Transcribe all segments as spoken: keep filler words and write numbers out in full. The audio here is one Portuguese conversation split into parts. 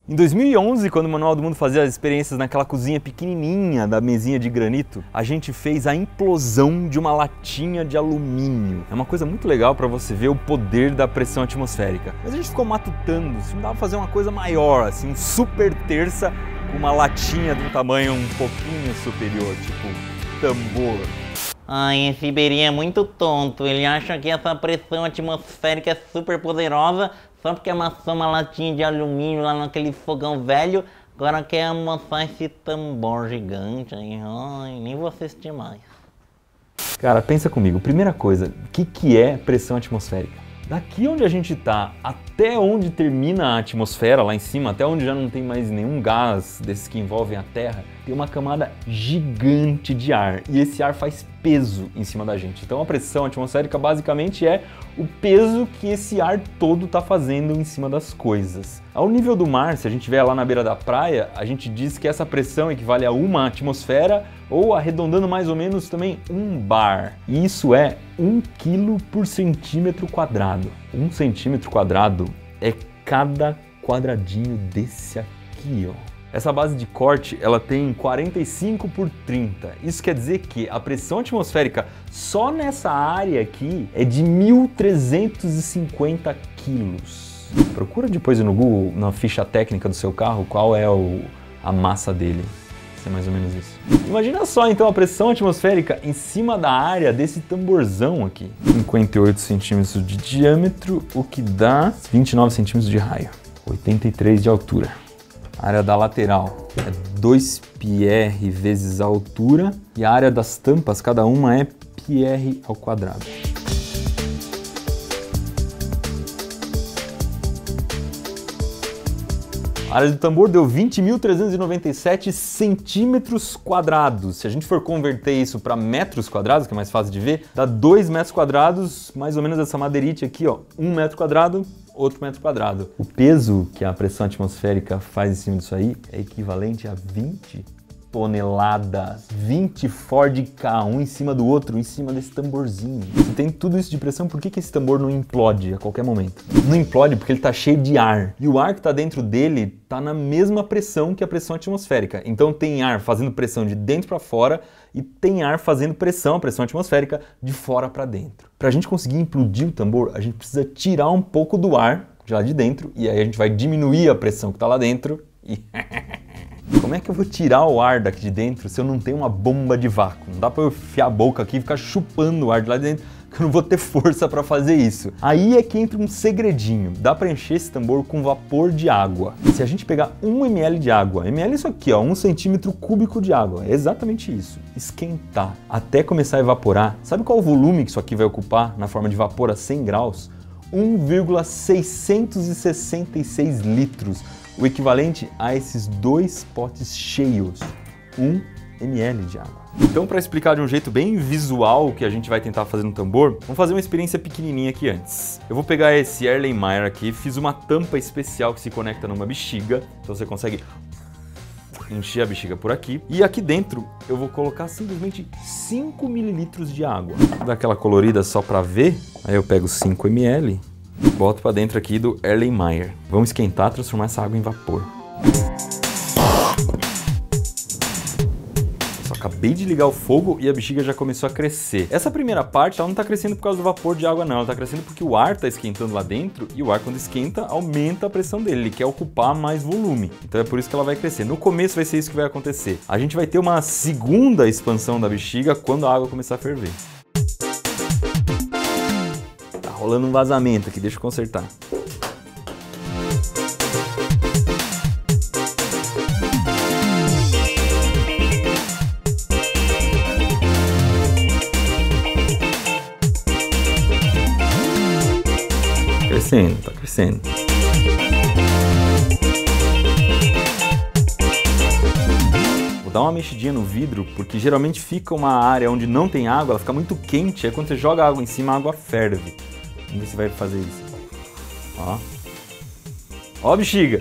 Em dois mil e onze, quando o Manual do Mundo fazia as experiências naquela cozinha pequenininha da mesinha de granito, a gente fez a implosão de uma latinha de alumínio. É uma coisa muito legal para você ver o poder da pressão atmosférica. Mas a gente ficou matutando, se não dava pra fazer uma coisa maior, assim, um super terça com uma latinha de um tamanho um pouquinho superior, tipo tambor. Ai, esse Iberinha é muito tonto. Ele acha que essa pressão atmosférica é super poderosa só porque amassou uma latinha de alumínio lá naquele fogão velho. Agora quer amassar esse tambor gigante. Ai, nem vou assistir mais. Cara, pensa comigo. Primeira coisa, o que, que é pressão atmosférica? Daqui onde a gente está até onde termina a atmosfera, lá em cima, até onde já não tem mais nenhum gás desses que envolvem a Terra, tem uma camada gigante de ar e esse ar faz peso em cima da gente. Então a pressão atmosférica basicamente é o peso que esse ar todo está fazendo em cima das coisas. Ao nível do mar, se a gente estiver lá na beira da praia, a gente diz que essa pressão equivale a uma atmosfera ou, arredondando mais ou menos, também um bar. E isso é um quilo por centímetro quadrado. Um centímetro quadrado é cada quadradinho desse aqui, ó. Essa base de corte, ela tem quarenta e cinco por trinta. Isso quer dizer que a pressão atmosférica só nessa área aqui é de mil trezentos e cinquenta quilos. Procura depois no Google, na ficha técnica do seu carro, qual é o, a massa dele. É mais ou menos isso. Imagina só então a pressão atmosférica em cima da área desse tamborzão aqui. cinquenta e oito centímetros de diâmetro, o que dá vinte e nove centímetros de raio. oitenta e três de altura. A área da lateral é dois π r vezes a altura e a área das tampas, cada uma é π r ao quadrado. A área do tambor deu vinte mil trezentos e noventa e sete centímetros quadrados. Se a gente for converter isso para metros quadrados, que é mais fácil de ver, dá dois metros quadrados, mais ou menos essa madeirite aqui, ó, um metro quadrado, outro metro quadrado. O peso que a pressão atmosférica faz em cima disso aí é equivalente a vinte toneladas. vinte Ford Ka, um em cima do outro, em cima desse tamborzinho. Se tem tudo isso de pressão, por que que esse tambor não implode a qualquer momento? Não implode porque ele está cheio de ar. E o ar que está dentro dele está na mesma pressão que a pressão atmosférica. Então tem ar fazendo pressão de dentro para fora e tem ar fazendo pressão, a pressão atmosférica, de fora para dentro. Para a gente conseguir implodir o tambor, a gente precisa tirar um pouco do ar de lá de dentro e aí a gente vai diminuir a pressão que está lá dentro e... Como é que eu vou tirar o ar daqui de dentro se eu não tenho uma bomba de vácuo? Não dá para eu enfiar a boca aqui e ficar chupando o ar de lá de dentro, que eu não vou ter força para fazer isso. Aí é que entra um segredinho. Dá para encher esse tambor com vapor de água. Se a gente pegar um mililitro de água, ml é isso aqui, ó, um centímetro cúbico de água, é exatamente isso. Esquentar até começar a evaporar. Sabe qual o volume que isso aqui vai ocupar na forma de vapor a cem graus? um vírgula seiscentos e sessenta e seis litros. O equivalente a esses dois potes cheios, um mililitro de água. Então, para explicar de um jeito bem visual o que a gente vai tentar fazer no tambor, vamos fazer uma experiência pequenininha aqui antes. Eu vou pegar esse Erlenmeyer aqui, fiz uma tampa especial que se conecta numa bexiga, então você consegue encher a bexiga por aqui. E aqui dentro eu vou colocar simplesmente cinco mililitros de água. Vou dar aquela colorida só para ver, aí eu pego cinco mililitros. Boto para dentro aqui do Erlenmeyer. Vamos esquentar, transformar essa água em vapor. Só acabei de ligar o fogo e a bexiga já começou a crescer. Essa primeira parte ela não está crescendo por causa do vapor de água não, ela está crescendo porque o ar está esquentando lá dentro e o ar quando esquenta aumenta a pressão dele, ele quer ocupar mais volume. Então é por isso que ela vai crescer. No começo vai ser isso que vai acontecer. A gente vai ter uma segunda expansão da bexiga quando a água começar a ferver. Rolando um vazamento aqui, deixa eu consertar. Crescendo, tá crescendo. Vou dar uma mexidinha no vidro, porque geralmente fica uma área onde não tem água, ela fica muito quente, aí quando você joga água em cima, a água ferve. Vamos ver se vai fazer isso. Ó. Ó, bexiga.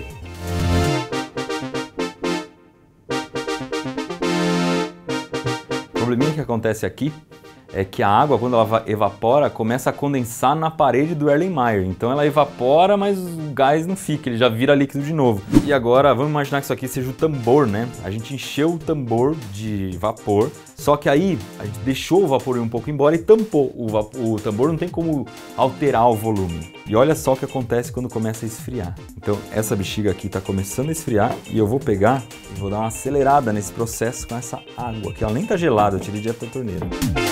O probleminha que acontece aqui é que a água, quando ela evapora, começa a condensar na parede do Erlenmeyer. Então ela evapora, mas o gás não fica, ele já vira líquido de novo. E agora, vamos imaginar que isso aqui seja o tambor, né? A gente encheu o tambor de vapor, só que aí a gente deixou o vapor ir um pouco embora e tampou. O, o tambor não tem como alterar o volume. E olha só o que acontece quando começa a esfriar. Então essa bexiga aqui está começando a esfriar e eu vou pegar e vou dar uma acelerada nesse processo com essa água, que ela nem está gelada, eu tirei direto da torneira.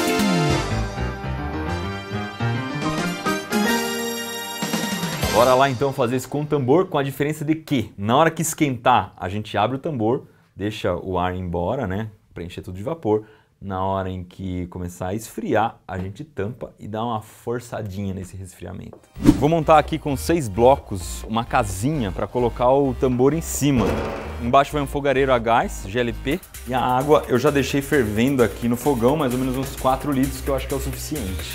Bora lá então fazer isso com o tambor, com a diferença de que na hora que esquentar a gente abre o tambor, deixa o ar embora, né, preencher tudo de vapor. Na hora em que começar a esfriar, a gente tampa e dá uma forçadinha nesse resfriamento. Vou montar aqui com seis blocos uma casinha para colocar o tambor em cima. Embaixo vai um fogareiro a gás, G L P, e a água eu já deixei fervendo aqui no fogão, mais ou menos uns quatro litros, que eu acho que é o suficiente.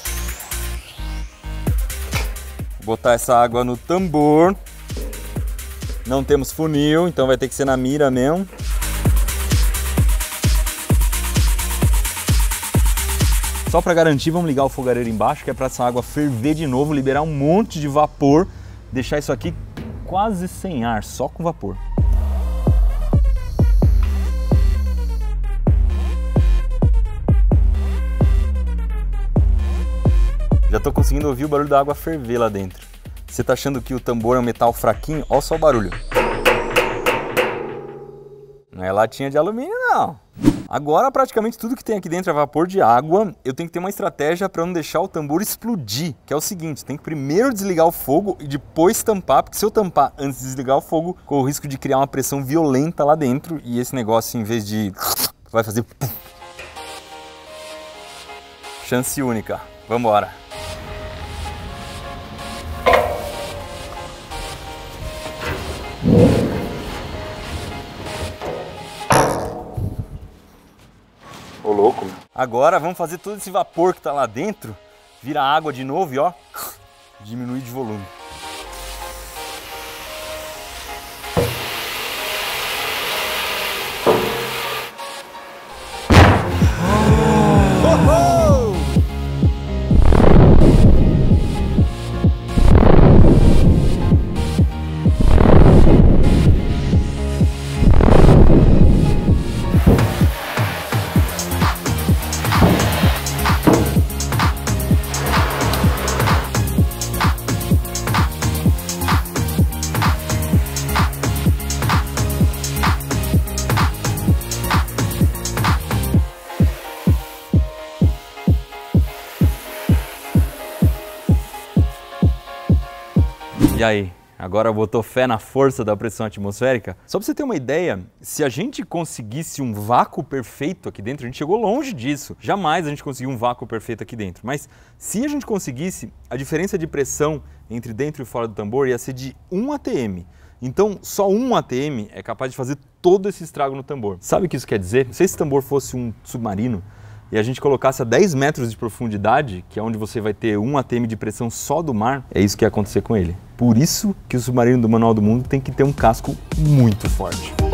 Vou botar essa água no tambor. Não temos funil, então vai ter que ser na mira mesmo. Só para garantir, vamos ligar o fogareiro embaixo, que é para essa água ferver de novo, liberar um monte de vapor, deixar isso aqui quase sem ar, só com vapor. Já estou conseguindo ouvir o barulho da água ferver lá dentro. Você está achando que o tambor é um metal fraquinho? Olha só o barulho. Não é latinha de alumínio, não. Agora praticamente tudo que tem aqui dentro é vapor de água. Eu tenho que ter uma estratégia para não deixar o tambor explodir, que é o seguinte, tem que primeiro desligar o fogo e depois tampar, porque se eu tampar antes de desligar o fogo, corro o risco de criar uma pressão violenta lá dentro e esse negócio, em vez de... vai fazer... chance única. Vambora! Ô louco. Agora vamos fazer todo esse vapor que tá lá dentro virar água de novo e ó, diminuir de volume. E aí, agora botou fé na força da pressão atmosférica? Só para você ter uma ideia, se a gente conseguisse um vácuo perfeito aqui dentro, a gente chegou longe disso. Jamais a gente conseguiu um vácuo perfeito aqui dentro. Mas se a gente conseguisse, a diferença de pressão entre dentro e fora do tambor ia ser de um A T M. Então, só um A T M é capaz de fazer todo esse estrago no tambor. Sabe o que isso quer dizer? Se esse tambor fosse um submarino, e a gente colocasse a dez metros de profundidade, que é onde você vai ter um A T M de pressão só do mar, é isso que ia acontecer com ele. Por isso que o submarino do Manual do Mundo tem que ter um casco muito forte.